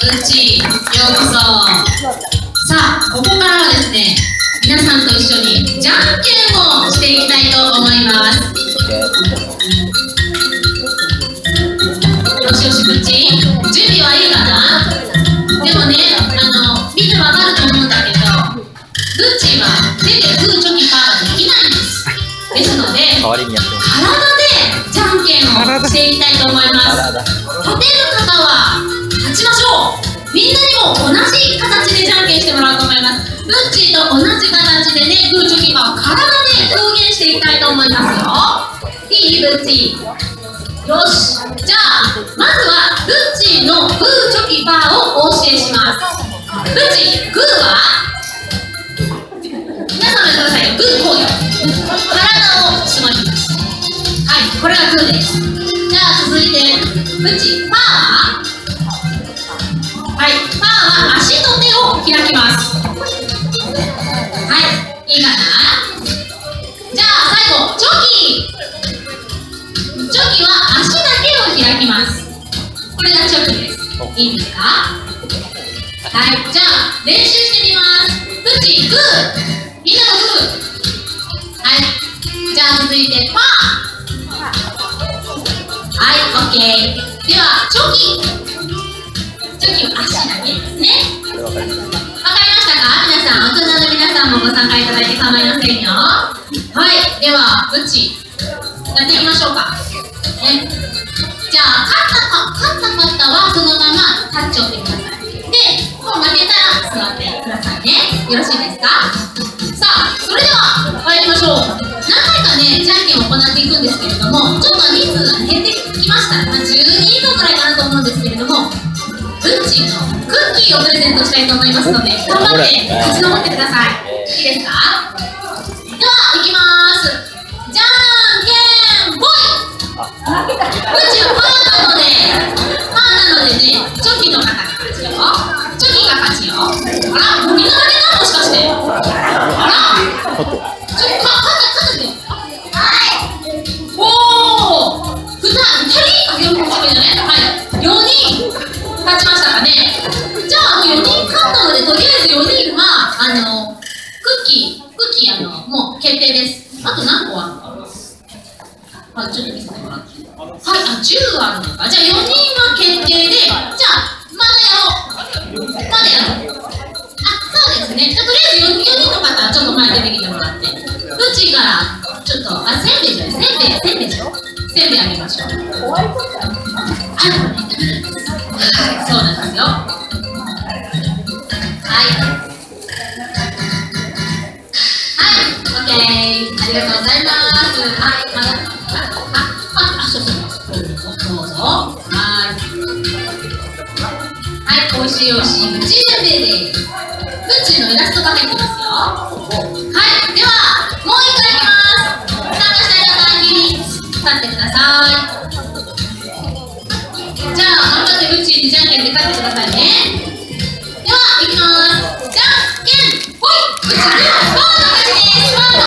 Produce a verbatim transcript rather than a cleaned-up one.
うっち、ようこそ。さあ、ここからはですね、皆さんと一緒にじゃんけんをしていきたいと思います。よしよし、うっち、準備はいいかな？でもね、あの、みんなわかると思うんだけど、うっちは手でグーチョキパーができないんです。ですので、体でじゃんけんをしていきたいと思います。立てる方は立ちましょう。みんなにも同じ形でじゃんけんしてもらおうと思います。うっちーと同じ形でね、グーチョキパーを体で表現していきたいと思いますよ。いい？うっちー。よし。じゃあ、まずはうっちーのグーチョキパーをお教えします。うっちー、グーは皆さんやってくださいよ。グーこうよ。体をつまみます。はい、これがグーです。じゃあ続いて、うっちー、パーははい、パーは足と手を開きます。はい、いいかな？じゃあ最後、チョキ。チョキは足だけを開きます。これがチョキです。いいですか？はい、じゃあ練習してみます。うっちー、グー。みんなもグー。はい、じゃあ続いてパー。はい、オッケー。では、チョキ。チョキは足だけですね。わかりましたか？皆さん、大人の皆さんもご参加いただいて構いませんよ。はい、では、うっち、やっていきましょうか。ね、じゃあ、勝ったか、勝った方はそのままタッチをしてください。で、もう負けたら座ってくださいね。よろしいですか？さあ、それでは参りましょう。何回かね、じゃんけんを行っていくんですけれども、ちょっと人数が減ってきました。まあ、じゅうにん以上ぐらいかなと思うんですけれども、うっちーのクッキーをプレゼントしたいと思いますので、頑張って立ち直ってください。いいですか？では、いきまーす。じゃんけんぽい。うっちはパーなので、パーなのでね、チョキの方が勝ちよ。チョキが勝ちよ。あら、みんな負けた？もしかして。あら、ちょっと、か、勝った、勝ったよ。はい。おー、ふたり、あ、よんこめじゃね。はい、よにん勝ちましたかね。じゃあ、あのよにん勝ったので、とりあえずよにんは、あの、クッキー、クッキー、あの、もう決定です。あと何個あるのかな。あ、ちょっと見せてもらって。はい、あ、じゅうあるのか。じゃあよにんは決定で、じゃあ、まだやろう。まだやろう。あ、そうですね。じゃあ、とりあえず よにんの方はちょっと前に出てきてもらって。うっちーから、ちょっと、あ、せんべいじゃない、せんべい、せんべいじゃん。せんべいあげましょう。あ、はい、そうなんですよ。はい。はい、オッケー。ありがとうございます。はい、まだ、あ、あ、そうそう。どうぞ。はい。はい、おいしいおいしい。うっちーせんべいです。うっちーのイラストが入ってますよ。はい、では、もう一回いきます。参加したい方に立ってください。じゃあ、頑張ってうっちーにじゃんけんで勝ってくださいね。では、いきます。じゃんけんぽい。うっちー、パーの勝ちです。